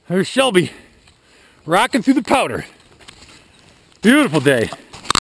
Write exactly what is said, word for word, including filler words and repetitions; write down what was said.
There's Shelby rocking through the powder. Beautiful day.